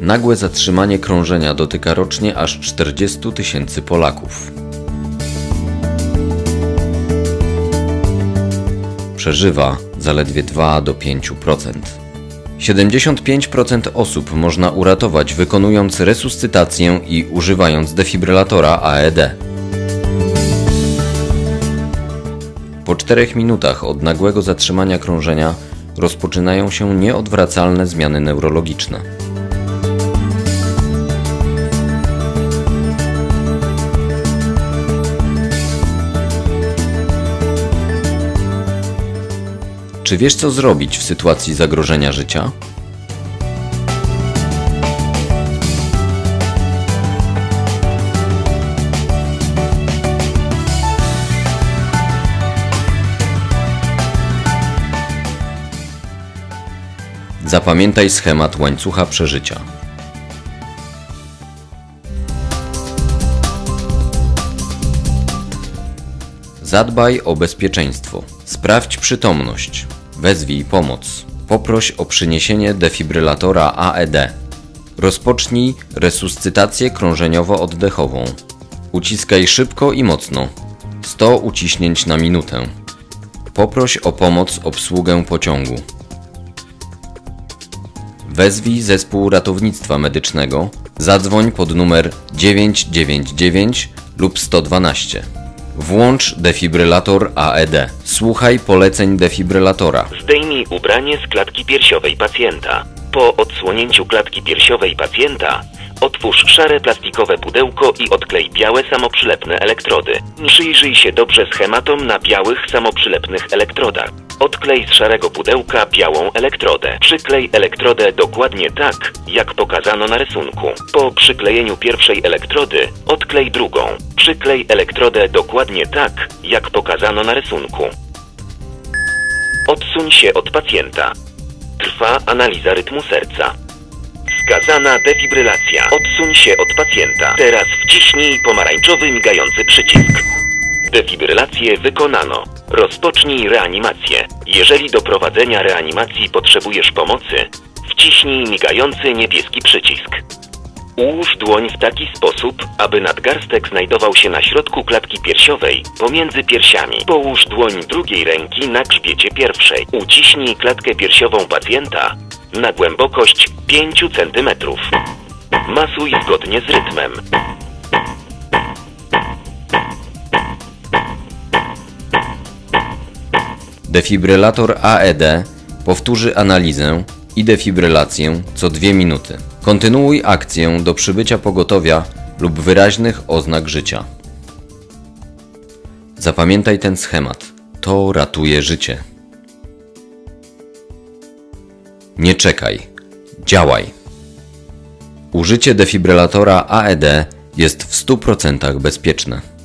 Nagłe zatrzymanie krążenia dotyka rocznie aż 40 000 Polaków. Przeżywa zaledwie 2 do 5%. 75% osób można uratować, wykonując resuscytację i używając defibrylatora AED. Po 4 minutach od nagłego zatrzymania krążenia rozpoczynają się nieodwracalne zmiany neurologiczne. Czy wiesz, co zrobić w sytuacji zagrożenia życia? Zapamiętaj schemat łańcucha przeżycia. Zadbaj o bezpieczeństwo. Sprawdź przytomność. Wezwij pomoc. Poproś o przyniesienie defibrylatora AED. Rozpocznij resuscytację krążeniowo-oddechową. Uciskaj szybko i mocno. 100 uciśnięć na minutę. Poproś o pomoc obsługę pociągu. Wezwij zespół ratownictwa medycznego. Zadzwoń pod numer 999 lub 112. Włącz defibrylator AED. Słuchaj poleceń defibrylatora. Zdejmij ubranie z klatki piersiowej pacjenta. Po odsłonięciu klatki piersiowej pacjenta otwórz szare plastikowe pudełko i odklej białe samoprzylepne elektrody. Przyjrzyj się dobrze schematom na białych samoprzylepnych elektrodach. Odklej z szarego pudełka białą elektrodę. Przyklej elektrodę dokładnie tak, jak pokazano na rysunku. Po przyklejeniu pierwszej elektrody odklej drugą. Przyklej elektrodę dokładnie tak, jak pokazano na rysunku. Odsuń się od pacjenta. Trwa analiza rytmu serca. Wskazana defibrylacja. Odsuń się od pacjenta. Teraz wciśnij pomarańczowy migający przycisk. Defibrylację wykonano. Rozpocznij reanimację. Jeżeli do prowadzenia reanimacji potrzebujesz pomocy, wciśnij migający niebieski przycisk. Ułóż dłoń w taki sposób, aby nadgarstek znajdował się na środku klatki piersiowej, pomiędzy piersiami. Połóż dłoń drugiej ręki na grzbiecie pierwszej. Uciśnij klatkę piersiową pacjenta na głębokość 5 cm. Masuj zgodnie z rytmem. Defibrylator AED powtórzy analizę i defibrylację co 2 minuty. Kontynuuj akcję do przybycia pogotowia lub wyraźnych oznak życia. Zapamiętaj ten schemat. To ratuje życie. Nie czekaj. Działaj. Użycie defibrylatora AED jest w 100% bezpieczne.